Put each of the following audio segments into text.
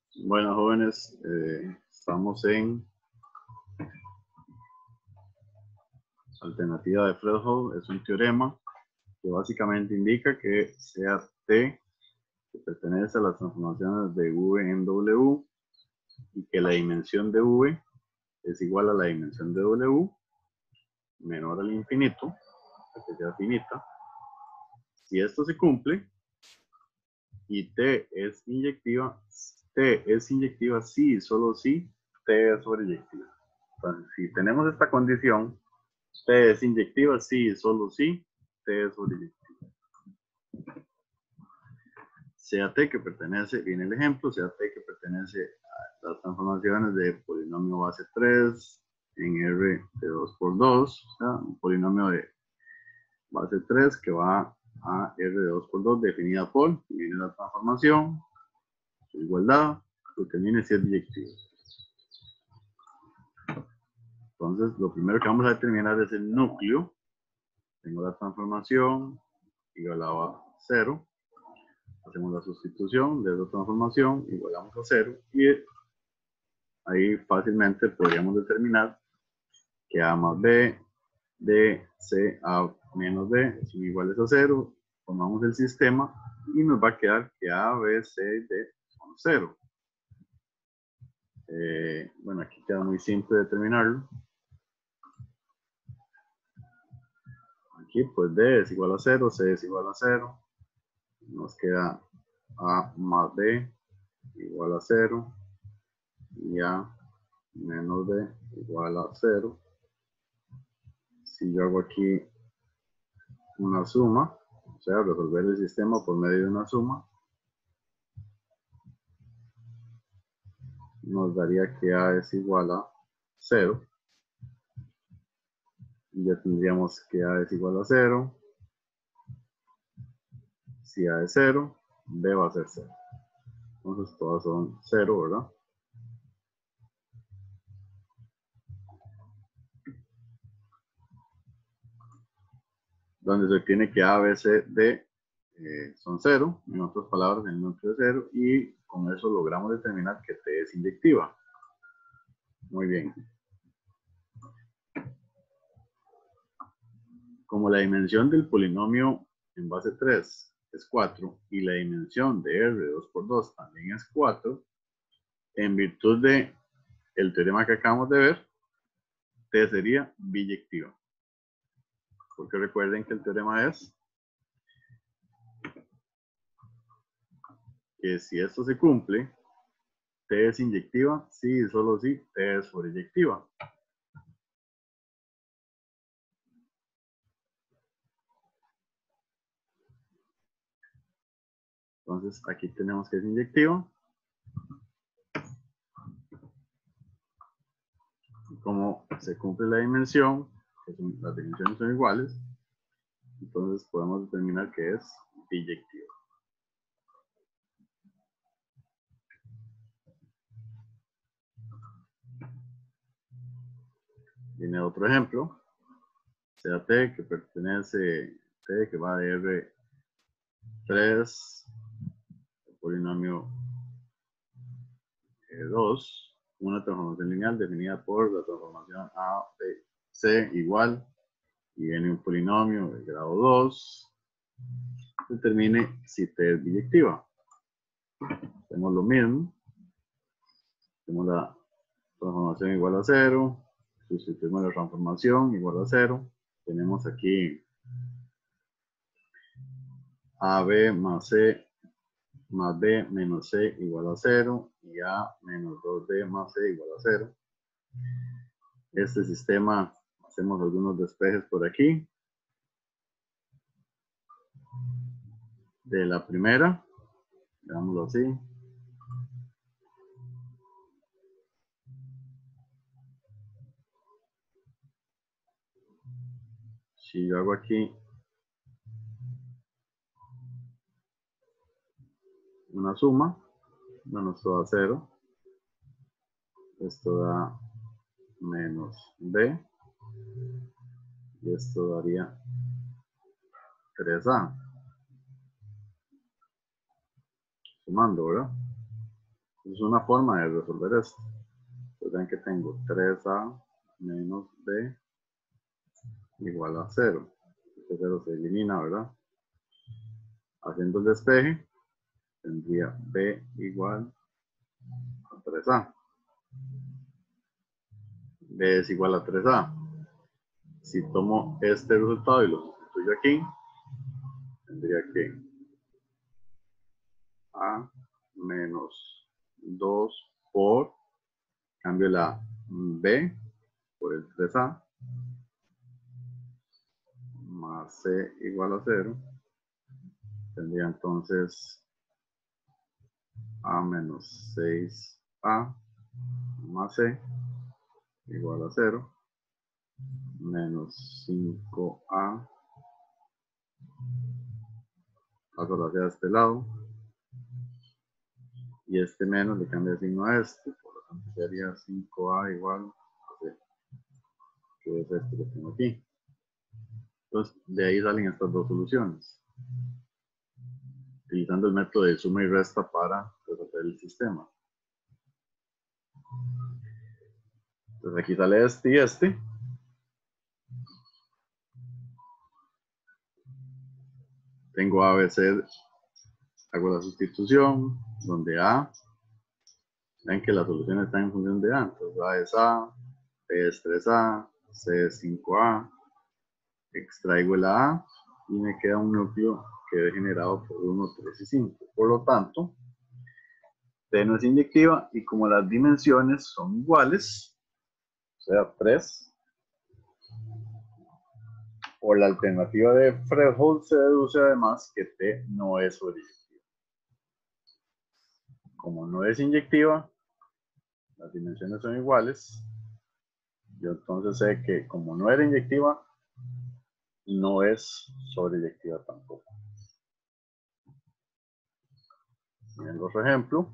Bueno, jóvenes, estamos en alternativa de Fredholm. Es un teorema que básicamente indica que sea T que pertenece a las transformaciones de V en W y que la dimensión de V es igual a la dimensión de W menor al infinito, que sea finita. Si esto se cumple y T es inyectiva sí y solo si T es sobreyectiva. Entonces, si tenemos esta condición, T es inyectiva sí y solo si T es sobreyectiva. Sea T que pertenece, viene el ejemplo, sea T que pertenece a las transformaciones de polinomio base 3 en R de 2 por 2, o sea, un polinomio de base 3 que va a R de 2 por 2 definida por, viene la transformación, su igualdad, lo que viene si es biyectivo. Entonces, lo primero que vamos a determinar es el núcleo. Tengo la transformación igual a 0. Hacemos la sustitución de esa transformación, igualamos a 0. Y ahí fácilmente podríamos determinar que A más B de C a menos B son iguales a 0. Formamos el sistema y nos va a quedar que A, B, C y D son 0. Bueno, aquí queda muy simple determinarlo. Aquí pues D es igual a 0, C es igual a 0. Nos queda A más B igual a 0 y A menos B igual a 0. Si yo hago aquí una suma, o sea, resolver el sistema por medio de una suma, nos daría que A es igual a 0. Y ya tendríamos que A es igual a 0. Si A es 0, B va a ser 0. Entonces todas son 0, ¿verdad? Donde se obtiene que A, B, C, D son 0. En otras palabras, el núcleo es 0. Y con eso logramos determinar que T es inyectiva. Muy bien. Como la dimensión del polinomio en base 3 es 4 y la dimensión de R de 2 por 2 también es 4, en virtud de el teorema que acabamos de ver, T sería biyectiva. Porque recuerden que el teorema es que si esto se cumple, T es inyectiva, sí y solo si T es sobreyectiva. Entonces aquí tenemos que es inyectiva. Como se cumple la dimensión, que las dimensiones son iguales, entonces podemos determinar que es biyectiva. Viene otro ejemplo. Sea T que pertenece, T que va de R3, el polinomio 2, una transformación lineal definida por la transformación A, B, C igual, y viene un polinomio de grado 2, determine si T es biyectiva. Hacemos lo mismo, tenemos la transformación igual a 0, sustituimos la transformación igual a 0, tenemos aquí AB más C más B menos C igual a 0 y A menos 2B más C igual a 0. Este sistema, hacemos algunos despejes por aquí. De la primera, veámoslo así. Si yo hago aquí una suma, bueno, esto da 0. Esto da menos B. Y esto daría 3A. Sumando, ¿verdad? Es una forma de resolver esto. Pues vean que tengo 3a menos b igual a 0. Este 0 se elimina, ¿verdad? Haciendo el despeje, tendría b igual a 3a. B es igual a 3a. Si tomo este resultado y lo sustituyo aquí, tendría que a menos 2 por, cambio la b por el 3a, más c igual a 0. Tendría entonces a menos 6a más c igual a 0, menos 5a, paso la c a este lado, y este menos le cambia el signo a este, por lo tanto sería 5a igual a c, que es este que tengo aquí. Entonces, de ahí salen estas dos soluciones, utilizando el método de suma y resta para resolver el sistema. Entonces aquí sale este y este. Tengo A, B, C, hago la sustitución, donde A, ven que la solución está en función de A, entonces A es A, B es 3A, C es 5A, extraigo el A y me queda un núcleo que es generado por 1, 3 y 5. Por lo tanto, T no es inyectiva y como las dimensiones son iguales, o sea 3, por la alternativa de Fredholm se deduce además que T no es sobreinyectiva. Como no es inyectiva, las dimensiones son iguales, yo entonces sé que como no era inyectiva, no es sobreyectiva tampoco. Viendo otro ejemplo,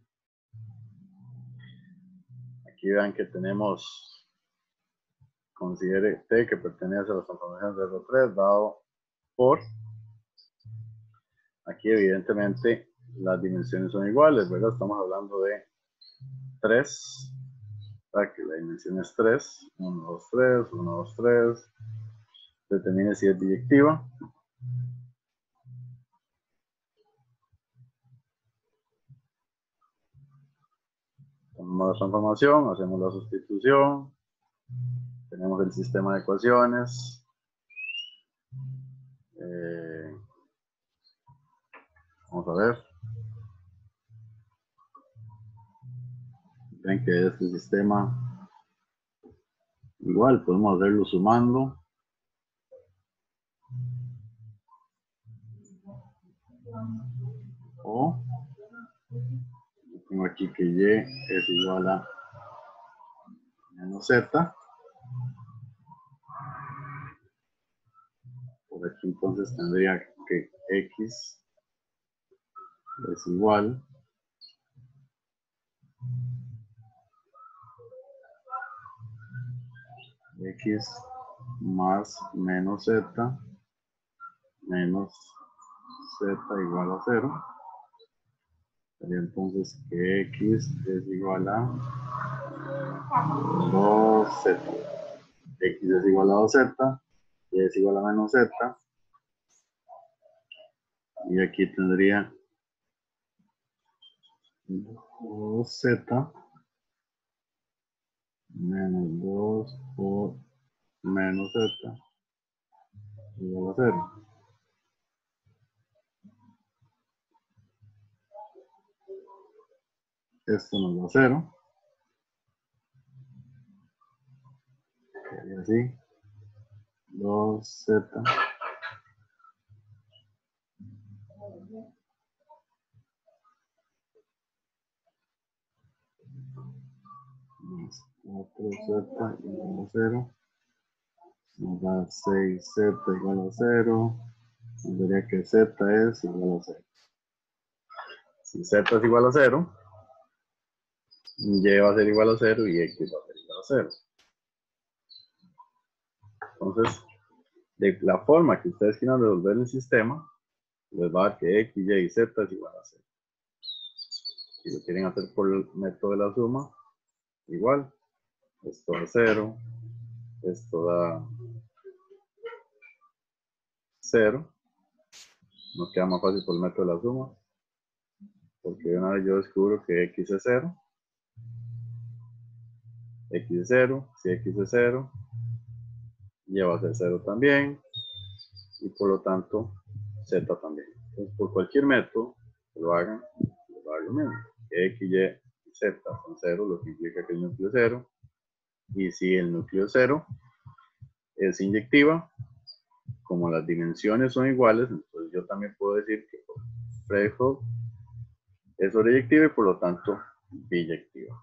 aquí vean que tenemos, considere T que pertenece a las transformaciones de R3 dado por, aquí evidentemente las dimensiones son iguales, ¿verdad? Estamos hablando de 3, ¿verdad? Que la dimensión es 3, 1, 2, 3, 1, 2, 3, determine si es biyectiva. Tomamos la transformación, hacemos la sustitución, tenemos el sistema de ecuaciones. Vamos a ver. Ven que este sistema igual podemos hacerlo sumando. O tengo aquí que y es igual a menos z. Por aquí entonces tendría que x es igual x más menos z menos z igual a 0. Sería entonces que x es igual a 2z. X es igual a 2z, y es igual a menos z. Y aquí tendría 2z menos 2 por menos z igual a 0. Esto nos da 0. Quedaría así. 2z más 4z igual a 0. Nos da 6z igual a 0. Nos diría que z es igual a 0. Si z es igual a 0, y va a ser igual a 0 y x va a ser igual a 0. Entonces, de la forma que ustedes quieran resolver el sistema, les va a dar que x, y z es igual a 0. Si lo quieren hacer por el método de la suma, igual. Esto da 0. Esto da 0. Nos queda más fácil por el método de la suma. Porque una vez yo descubro que x es 0. X es 0. Si x es 0, y va a ser 0 también. Y por lo tanto, z también. Entonces, por cualquier método que lo hagan, va a dar lo mismo. X, Y y Z son 0, lo que implica que el núcleo es 0. Y si el núcleo es 0 es inyectiva, como las dimensiones son iguales, entonces yo también puedo decir que Fredholm es sobreyectiva y por lo tanto biyectiva.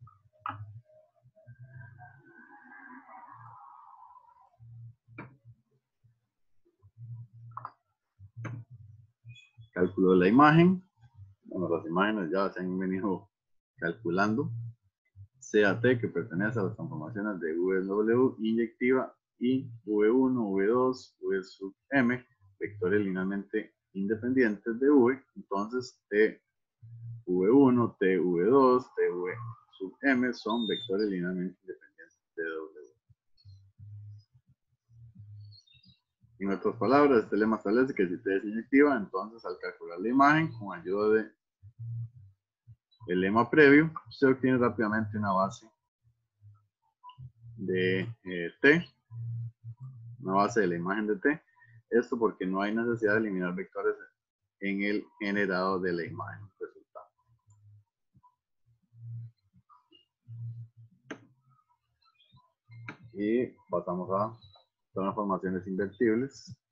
Cálculo de la imagen. Bueno, las imágenes ya se han venido calculando. CAT, que pertenece a las transformaciones de VW inyectiva, y V1, V2, V sub M, vectores linealmente independientes de V. Entonces, TV1, TV2, TV sub M son vectores linealmente independientes de W. En otras palabras, este lema establece que si T es inyectiva, entonces al calcular la imagen con ayuda del lema previo, se obtiene rápidamente una base de T, una base de la imagen de T. Esto porque no hay necesidad de eliminar vectores en el generado de la imagen resultante. Y pasamos a transformaciones invertibles.